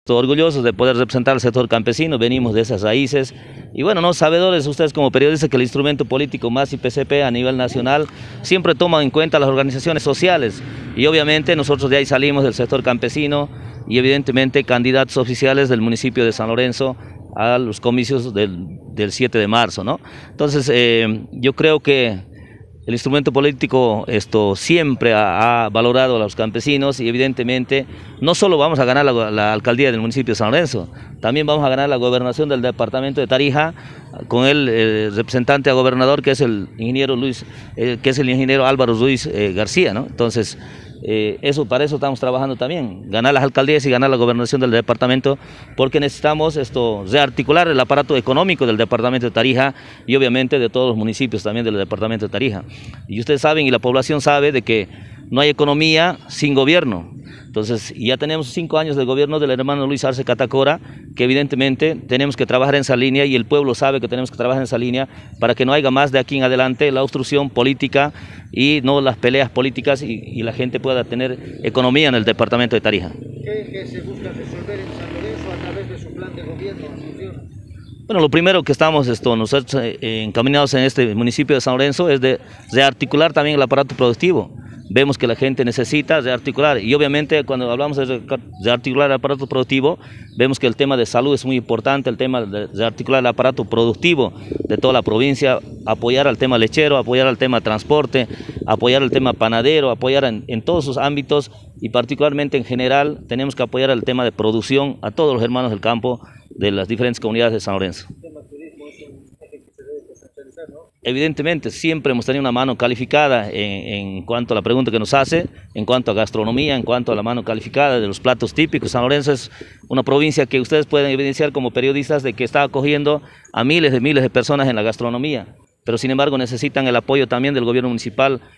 Orgullosos de poder representar al sector campesino, venimos de esas raíces y bueno, no sabedores ustedes como periodistas que el instrumento político más IPCP a nivel nacional siempre toma en cuenta las organizaciones sociales y obviamente nosotros de ahí salimos del sector campesino y evidentemente candidatos oficiales del municipio de San Lorenzo a los comicios del 7 de marzo, ¿no? Entonces yo creo que el instrumento político siempre ha valorado a los campesinos y evidentemente no solo vamos a ganar la alcaldía del municipio de San Lorenzo, también vamos a ganar la gobernación del departamento de Tarija con el representante a gobernador que es el ingeniero Álvaro Ruiz García, ¿no? Entonces para eso estamos trabajando también, ganar las alcaldías y ganar la gobernación del departamento, porque necesitamos rearticular el aparato económico del departamento de Tarija y obviamente de todos los municipios también del departamento de Tarija. Y ustedes saben y la población sabe de que no hay economía sin gobierno. Entonces ya tenemos 5 años de gobierno del hermano Luis Arce Catacora, que evidentemente tenemos que trabajar en esa línea y el pueblo sabe que tenemos que trabajar en esa línea para que no haya más de aquí en adelante la obstrucción política y no las peleas políticas y la gente pueda tener economía en el departamento de Tarija. ¿Qué se busca resolver en San Lorenzo a través de su plan de gobierno? Bueno, lo primero que estamos nosotros encaminados en este municipio de San Lorenzo es de rearticular también el aparato productivo. Vemos que la gente necesita rearticular y obviamente cuando hablamos de rearticular el aparato productivo, vemos que el tema de salud es muy importante, el tema de rearticular el aparato productivo de toda la provincia, apoyar al tema lechero, apoyar al tema transporte, apoyar al tema panadero, apoyar en todos sus ámbitos y particularmente en general tenemos que apoyar al tema de producción a todos los hermanos del campo de las diferentes comunidades de San Lorenzo. Evidentemente, siempre hemos tenido una mano calificada en cuanto a la pregunta que nos hace, en cuanto a gastronomía, en cuanto a la mano calificada de los platos típicos. San Lorenzo es una provincia que ustedes pueden evidenciar como periodistas de que está acogiendo a miles de personas en la gastronomía, pero sin embargo necesitan el apoyo también del gobierno municipal